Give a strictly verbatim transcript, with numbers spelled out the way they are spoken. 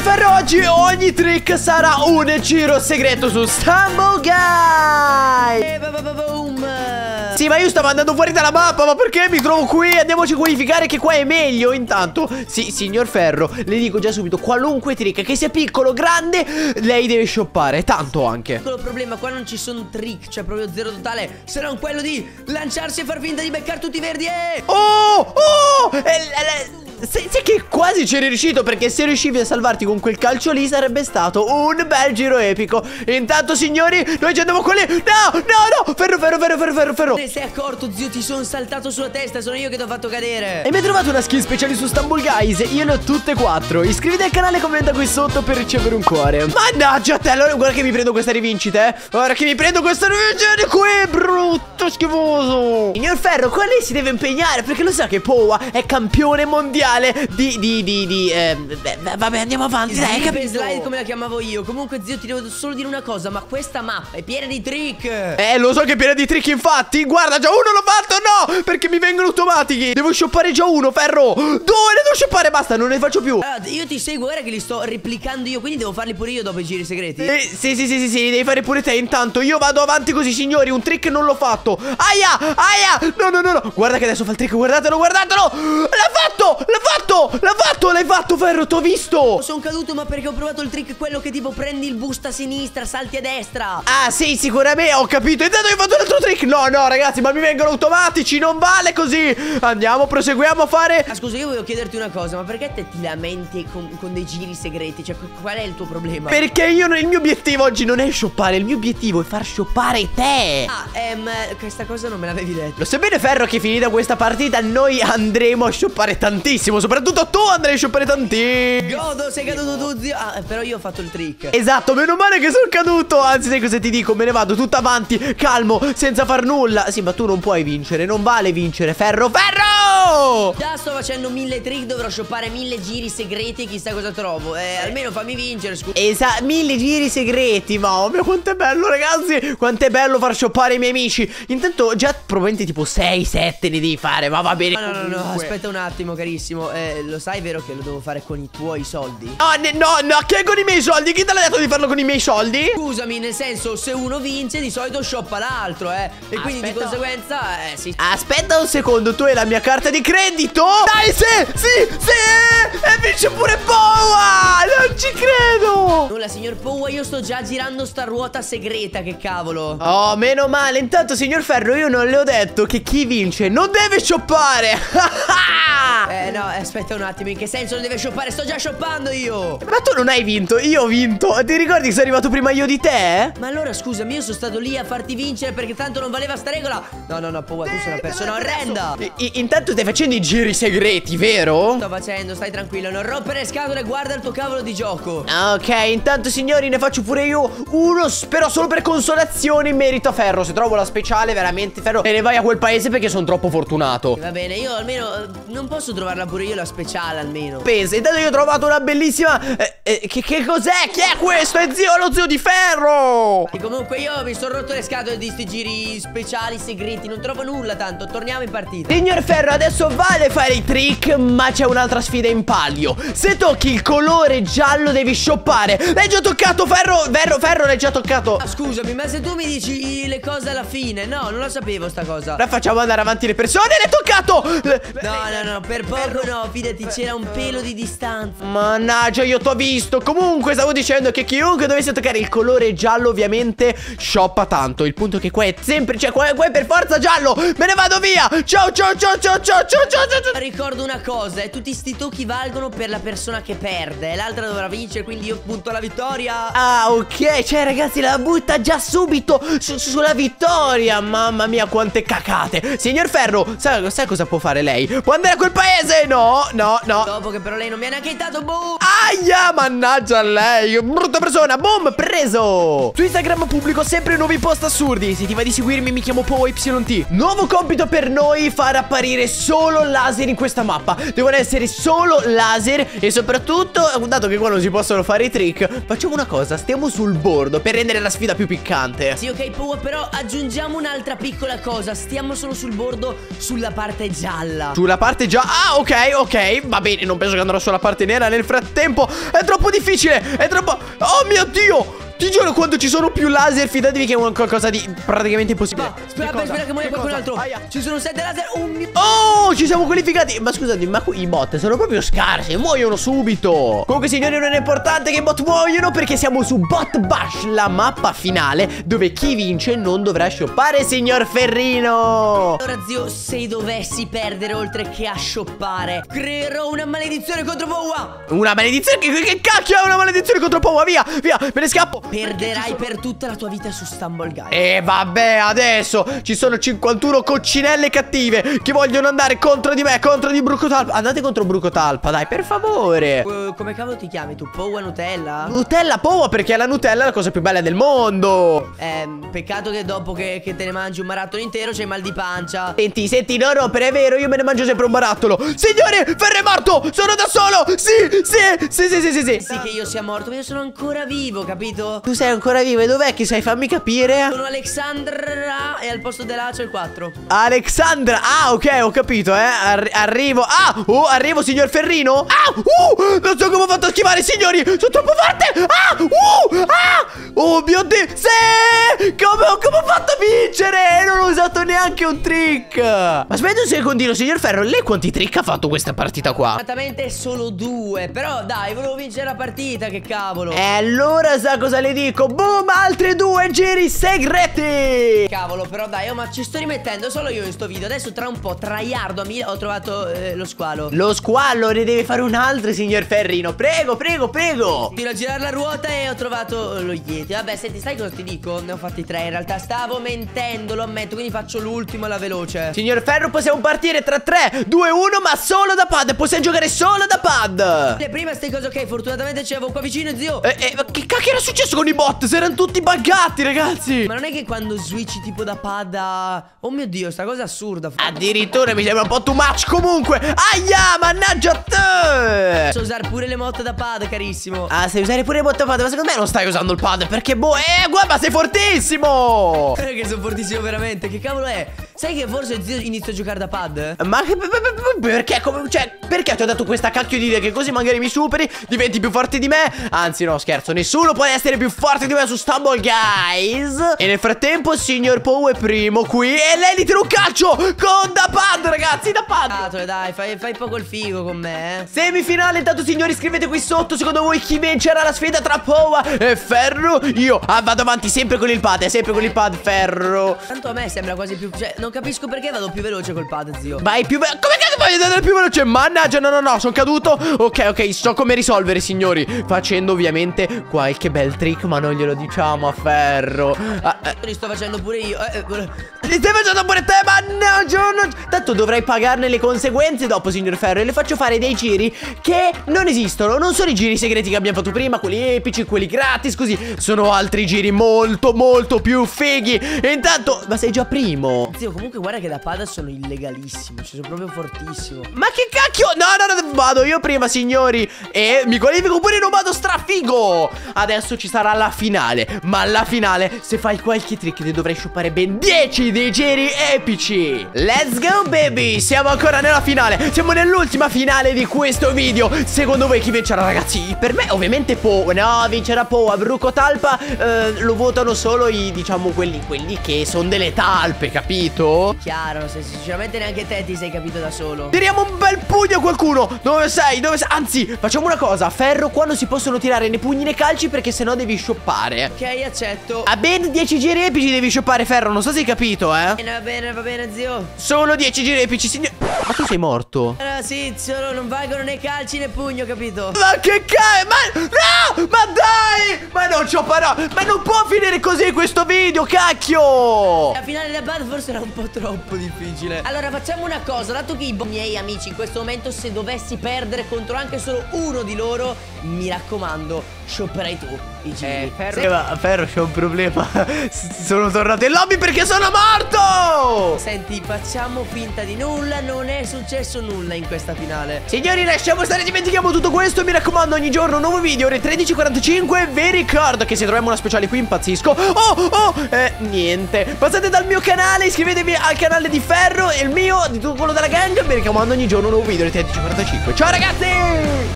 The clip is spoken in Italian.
Ferro, oggi ogni trick sarà un giro segreto su Stumble Guys. Sì, ma io stavo andando fuori dalla mappa, ma perché mi trovo qui? Andiamoci a qualificare che qua è meglio. Intanto, sì, signor Ferro, le dico già subito, qualunque trick, che sia piccolo o grande, lei deve shoppare, tanto anche. Il problema, qua non ci sono trick, cioè proprio zero totale, se non quello di lanciarsi e far finta di beccare tutti i verdi e... Oh, oh, eh, eh, Sai che quasi c'eri riuscito, perché se riuscivi a salvarti con quel calcio lì sarebbe stato un bel giro epico. Intanto, signori, noi ci andiamo con lì. No, no, no, ferro, ferro, ferro, ferro, ferro, ferro. Ne sei accorto, zio? Ti sono saltato sulla testa, sono io che ti ho fatto cadere. E mi hai trovato una skin speciale su Stumble Guys? Io ne ho tutte quattro. Iscriviti al canale e commenta qui sotto per ricevere un cuore. Mannaggia a te, allora guarda che mi prendo questa rivincita, eh. Guarda che mi prendo questa rivincita di qui, brutto schifoso. Signor Ferro, qua lei si deve impegnare, perché lo sa che Powa è campione mondiale Di, di, di, di eh, beh, vabbè, andiamo avanti, dai, capito? Slide come la chiamavo io. Comunque, zio, ti devo solo dire una cosa, ma questa mappa è piena di trick. Eh, lo so che è piena di trick, infatti. Guarda, già uno l'ho fatto, no, perché mi vengono automatici. Devo shoppare già uno, Ferro. Due, ne devo shoppare, basta, non ne faccio più. Allora, io ti seguo, ora che li sto replicando io, quindi devo farli pure io dopo i giri segreti. eh, Sì, sì, sì, sì, sì, devi fare pure te. Intanto io vado avanti così, signori. Un trick non l'ho fatto. Aia, aia, no, no, no, no. Guarda che adesso fa il trick, guardatelo, guardatelo. L'ha fatto, l'ha fatto, l'ha fatto, l'hai fatto, Ferro, t'ho visto. Sono caduto, ma perché ho provato il trick, quello che tipo prendi il boost a sinistra, salti a destra. Ah, sì, sicuramente, ho capito. Intanto io ho fatto un altro trick. No, no, ragazzi, ma mi vengono automatici, non vale così. Andiamo, proseguiamo a fare. Ah, scusa, io volevo chiederti una cosa, ma perché te ti lamenti con, con dei giri segreti? Cioè, qual è il tuo problema? Perché io, il mio obiettivo oggi non è shoppare, il mio obiettivo è far shoppare te. Ah, ehm, questa cosa non me l'avevi detto. Lo sai bene, Ferro, che finita questa partita noi andremo a shoppare tantissimo. Soprattutto tu andrai a shoppare tantissimo. Godo, sei caduto tu, zio. Ah, però io ho fatto il trick. Esatto, meno male che sono caduto. Anzi, sai cosa ti dico? Me ne vado tutto avanti, calmo, senza far nulla. Sì, ma tu non puoi vincere, non vale vincere, Ferro, Ferro. Già sto facendo mille trick, dovrò shoppare mille giri segreti e chissà cosa trovo. Eh, almeno fammi vincere, scusa. Esatto, mille giri segreti. Mamma mia, quanto è bello, ragazzi. Quanto è bello far shoppare i miei amici. Intanto già probabilmente tipo sei sette ne devi fare, ma va bene. No, no, no, no, aspetta un attimo, carissimo. Eh, lo sai, vero che lo devo fare con i tuoi soldi? Oh, no, no, che con i miei soldi? Chi te l'ha detto di farlo con i miei soldi? Scusami, nel senso, se uno vince di solito shoppa l'altro, eh. E quindi di conseguenza, eh, sì. Aspetta un secondo, tu hai la mia carta di credito? Dai, sì, sì, sì. E vince pure Powa. Non ci credo. Nulla, signor Powa, io sto già girando sta ruota segreta, che cavolo. Oh, meno male. Intanto, signor Ferro, io non le ho detto che chi vince non deve shoppare. Eh, no, aspetta un attimo, in che senso non deve shoppare? Sto già shoppando io. Ma tu non hai vinto, io ho vinto. Ti ricordi che sono arrivato prima io di te? Ma allora scusami, io sono stato lì a farti vincere perché tanto non valeva sta regola. No, no, no, Powa, tu sei una persona orrenda. I intanto stai facendo i giri segreti, vero? Sto facendo, stai tranquillo, non rompere scatole, guarda il tuo cavolo di gioco. Ok, intanto signori ne faccio pure io uno, però solo per consolazione in merito a Ferro. Se trovo la speciale, veramente, Ferro, te ne vai a quel paese perché sono troppo fortunato. Va bene, io almeno eh, non posso trovarla pure io la speciale almeno. Pensa, intanto io ho trovato una bellissima eh, eh, Che, che cos'è? Chi è questo? È zio, lo zio di Ferro. E comunque io mi sono rotto le scatole di sti giri speciali, segreti. Non trovo nulla tanto, torniamo in partita. Signor Ferro, adesso vale fare i trick, ma c'è un'altra sfida in palio. Se tocchi il colore giallo devi shoppare. L'hai già toccato, Ferro? Ferro, Ferro, l'hai già toccato. Ah, scusami, ma se tu mi dici le cose alla fine. No, non lo sapevo sta cosa. Ora facciamo andare avanti le persone. L'hai toccato. No, no, no, per poco no, fidati, c'era un pelo di distanza. Mannaggia, io t'ho visto. Comunque stavo dicendo che chiunque dovesse toccare il colore giallo ovviamente shoppa tanto. Il punto è che qua è sempre, cioè qua è, qua è per forza giallo. Me ne vado via. Ciao, ciao, ciao, ciao, ciao, ciao, ciao, ciao. Ricordo una cosa, eh, tutti sti tocchi valgono per la persona che perde. L'altra dovrà vincere, quindi io punto alla vittoria. Ah, ok, cioè ragazzi la butta già subito su, su, sulla vittoria. Mamma mia, quante cacate. Signor Ferro, sai, sai cosa può fare lei? Può andare a quel paese? No, no, no. Dopo che però lei non mi ha neanche aiutato, boom. Aia, mannaggia a lei, brutta persona. Boom, preso. Su Instagram pubblico sempre nuovi post assurdi. Se ti va di seguirmi mi chiamo Powa Y T. Nuovo compito per noi, far apparire solo laser in questa mappa. Devono essere solo laser. E soprattutto, dato che qua non si possono fare i trick, facciamo una cosa, stiamo sul bordo per rendere la sfida più piccante. Sì, ok, Powa, però aggiungiamo un'altra piccola cosa. Stiamo solo sul bordo, sulla parte gialla. Sulla parte già. Ah, ok, ok, va bene, non penso che andrò sulla parte nera. Nel frattempo è troppo difficile. È troppo. Oh mio Dio! Ti giuro, quando ci sono più laser, fidatevi che è qualcosa di praticamente impossibile. Ma spera, Che spera che muoia qualcun altro. Aia. Ci sono sette laser. Oh mio. Oh, ci siamo qualificati. Ma scusate, ma i bot sono proprio scarsi, muoiono subito. Comunque signori, non è importante che i bot muoiono, perché siamo su Bot Bash, la mappa finale, dove chi vince non dovrà shoppare, signor Ferrino. Allora zio, se dovessi perdere oltre che a shoppare, creerò una maledizione contro Powa. Una maledizione? Che, che cacchio è una maledizione contro Powa? Via, via, me ne scappo. Perderai per tutta la tua vita su Stumble Guy. E vabbè, adesso ci sono cinquantuno coccinelle cattive che vogliono andare contro di me, contro di Brucotalpa. Andate contro Brucotalpa, dai, per favore. Uh, come cavolo ti chiami tu? Powa Nutella? Nutella Powa, perché la Nutella è la cosa più bella del mondo. Eh, peccato che dopo che, che te ne mangi un barattolo intero c'hai mal di pancia. Senti, senti, non rompere, è vero, io me ne mangio sempre un barattolo. Signori, Ferro è morto, sono da solo. Sì, sì, sì, sì, sì, sì, sì. Sì che io sia morto, ma io sono ancora vivo, capito? Tu sei ancora vivo, e dov'è che sei? Fammi capire. Sono Alexandra e al posto della c'è il quattro. Alexandra, ah ok, ho capito, eh Arri Arrivo, ah, oh, arrivo signor Ferrino. Ah, uh, non so come ho fatto a schivare, signori, sono troppo forte. Ah, uh, ah, oh mio Dio, sì, come, come ho fatto a vincere? Non ho usato neanche un trick. Ma aspetta un secondino, signor Ferro, lei quanti trick ha fatto questa partita qua? Esattamente solo due, però dai, volevo vincere la partita, che cavolo. E allora sa cosa le dico? Boom, altri due giri segreti. Cavolo, però dai, oh, ma ci sto rimettendo solo io in sto video. Adesso tra un po', tryhard, ho trovato eh, lo squalo. Lo squalo, ne deve fare un altro, signor Ferrino. Prego, prego, prego. Tiro a girare la ruota e ho trovato lo Yeti. Vabbè, senti, sai cosa ti dico? Ne ho fatti tre, in realtà stavo mentendo, lo ammetto, quindi faccio l'ultimo alla veloce. Signor Ferro, possiamo partire tra tre, due, uno, ma solo da pad. Possiamo giocare solo da pad. Le prime ste cose, ok, fortunatamente ce l'avevo qua vicino, zio. Eh, eh, che cacchio era successo con i bot? Si erano tutti buggati, ragazzi. Ma non è che quando switchi tipo da pad a... Oh mio Dio, sta cosa assurda. Addirittura mi sembra un po' too much. Comunque, aia, mannaggia a te. Posso usare pure le moto da pad, carissimo. Ah, sai usare pure le moto da pad, ma secondo me non stai usando il pad, perché boh, eh, guarda, sei fortissimo. Guarda che sono fortissimo veramente. Che cavolo è? Sai che forse zio inizio a giocare da pad? Ma che, perché, come, cioè, perché ti ho dato questa cacchio di idea che così magari mi superi, diventi più forte di me? Anzi, no, scherzo, nessuno può essere più forte di me su Stumble Guys. E nel frattempo il signor Pow è primo qui e lei gli tira un calcio con da pad, ragazzi, da pad. Ah, dai, fai, fai poco il figo con me, eh. Semifinale, intanto signori, scrivete qui sotto, secondo voi chi vincerà la sfida tra Powa e Ferro? Io ah, vado avanti sempre con il pad, è sempre con il pad, Ferro. Tanto a me sembra quasi più, cioè, non capisco perché vado più veloce col pad, zio. Vai più veloce, come cazzo vai ad andare più veloce? Mannaggia, no, no, no, sono caduto. Ok, ok, so come risolvere, signori, facendo ovviamente qualche bel trick, ma non glielo diciamo a Ferro. ah, eh. Li sto facendo pure io, eh, eh. Li stai facendo pure te, mannaggia, no. Tanto dovrai pagarne le conseguenze dopo, signor Ferro. E le faccio fare dei giri che non esistono. Non sono i giri segreti che abbiamo fatto prima, quelli epici, quelli gratis, così. Sono altri giri molto, molto più fighi. E intanto, ma sei già primo. Zio, comunque guarda che da pad sono illegalissimo, cioè sono proprio fortissimo. Ma che cacchio? No, no, no, vado io prima, signori. E mi qualifico pure in un modo strafigo. Adesso ci sarà la finale. Ma alla finale, se fai qualche trick, ti dovrai shoppare ben dieci dei giri epici. Let's go, baby. Siamo ancora nella finale. Siamo nell'ultima finale di questo video. Secondo voi chi vincerà, ragazzi? Per me ovviamente Po. No, vincerà Po. A Brucotalpa eh, lo votano solo i, diciamo, quelli, quelli che sono delle talpe, capito? Chiaro, se sinceramente neanche te ti sei capito da solo. Tiriamo un bel pugno a qualcuno. Dove sei? Dove sei? Anzi, facciamo una cosa. Ferro, qua non si possono tirare né pugni né calci, perché sennò devi shoppare. Ok, accetto. A ben dieci giri epici devi shoppare, Ferro. Non so se hai capito, eh. Bene, va bene, va bene, zio. Solo dieci giri epici, signor. Ma tu sei morto? Allora sì, solo non valgono né calci né pugno, capito? Ma che cazzo? Ma no! Ma dai! Ma non ci ho parato. Ma non può finire così questo video, cacchio! La finale da pad forse era un po' troppo difficile. Allora facciamo una cosa, dato che i miei amici in questo momento, se dovessi perdere contro anche solo uno di loro, mi raccomando, shopperai tu. i giri. Eh, Ferro, Se... eh, ma, Ferro, c'è un problema. S- sono tornato in lobby perché sono morto. Senti, facciamo finta di nulla. Non è successo nulla in questa finale. Signori, lasciamo stare, dimentichiamo tutto questo. Mi raccomando, ogni giorno un nuovo video, ore tredici e quarantacinque. Vi ricordo che se troviamo una speciale qui impazzisco. Oh, oh, eh, niente. Passate dal mio canale, iscrivetevi al canale di Ferro e il mio, di tutto quello della gang. Mi raccomando, ogni giorno un nuovo video, ore tredici e quarantacinque. Ciao ragazzi!